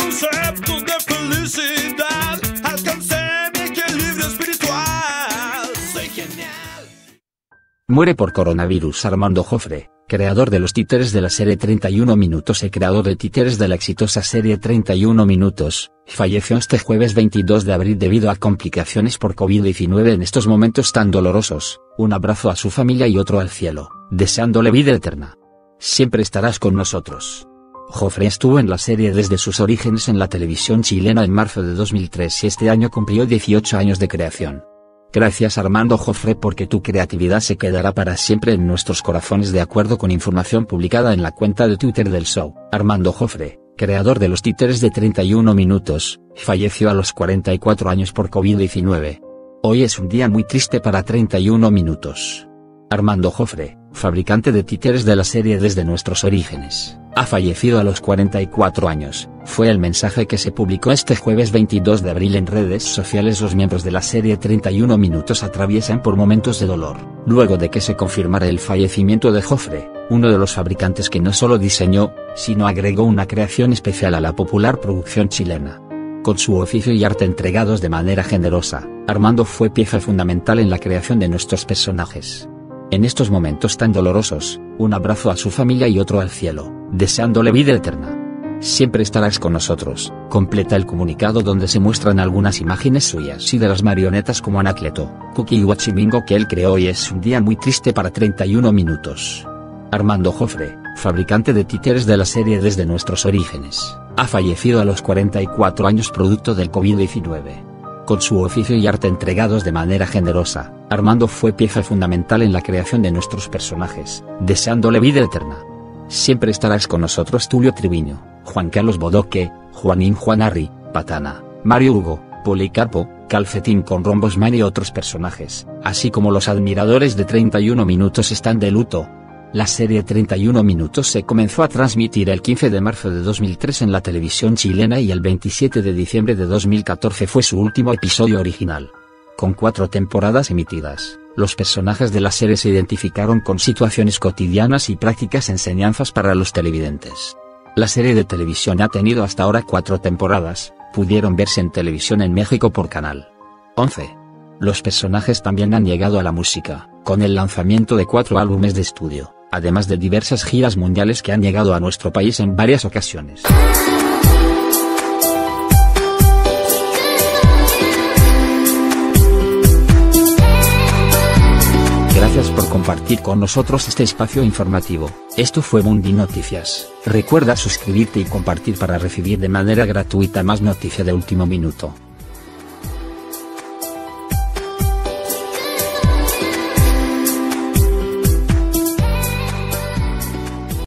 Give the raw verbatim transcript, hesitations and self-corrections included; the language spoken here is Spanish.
concepto de felicidad. Alcancé mi equilibrio espiritual. Soy genial. Muere por coronavirus Armando Jofre, creador de los títeres de la serie treinta y uno minutos y creador de títeres de la exitosa serie treinta y uno minutos, falleció este jueves veintidós de abril debido a complicaciones por COVID diecinueve en estos momentos tan dolorosos. Un abrazo a su familia y otro al cielo, deseándole vida eterna. Siempre estarás con nosotros. Jofre estuvo en la serie desde sus orígenes en la televisión chilena en marzo de dos mil tres y este año cumplió dieciocho años de creación. Gracias Armando Jofre, porque tu creatividad se quedará para siempre en nuestros corazones, de acuerdo con información publicada en la cuenta de Twitter del show. Armando Jofre, creador de los títeres de treinta y uno minutos, falleció a los cuarenta y cuatro años por COVID diecinueve. Hoy es un día muy triste para treinta y uno minutos. Armando Jofre, fabricante de títeres de la serie desde nuestros orígenes, ha fallecido a los cuarenta y cuatro años, fue el mensaje que se publicó este jueves veintidós de abril en redes sociales. Los miembros de la serie treinta y uno minutos atraviesan por momentos de dolor, luego de que se confirmara el fallecimiento de Jofre, uno de los fabricantes que no solo diseñó, sino agregó una creación especial a la popular producción chilena. Con su oficio y arte entregados de manera generosa, Armando fue pieza fundamental en la creación de nuestros personajes. En estos momentos tan dolorosos, un abrazo a su familia y otro al cielo, deseándole vida eterna. Siempre estarás con nosotros, completa el comunicado, donde se muestran algunas imágenes suyas y de las marionetas como Anacleto, Cookie y Huachimingo que él creó. Y es un día muy triste para treinta y uno minutos. Armando Jofre, fabricante de títeres de la serie desde nuestros orígenes, ha fallecido a los cuarenta y cuatro años producto del COVID diecinueve. Con su oficio y arte entregados de manera generosa, Armando fue pieza fundamental en la creación de nuestros personajes, deseándole vida eterna. Siempre estarás con nosotros Tulio Triviño, Juan Carlos Bodoque, Juanín Juanarri, Patana, Mario Hugo, Policarpo, Calcetín con Rombosman y otros personajes, así como los admiradores de treinta y uno minutos están de luto. La serie treinta y uno minutos se comenzó a transmitir el quince de marzo de dos mil tres en la televisión chilena y el veintisiete de diciembre de dos mil catorce fue su último episodio original. Con cuatro temporadas emitidas, los personajes de la serie se identificaron con situaciones cotidianas y prácticas enseñanzas para los televidentes. La serie de televisión ha tenido hasta ahora cuatro temporadas, pudieron verse en televisión en México por Canal once. Los personajes también han llegado a la música, con el lanzamiento de cuatro álbumes de estudio, además de diversas giras mundiales que han llegado a nuestro país en varias ocasiones. Gracias por compartir con nosotros este espacio informativo. Esto fue Mundi Noticias. Recuerda suscribirte y compartir para recibir de manera gratuita más noticias de último minuto.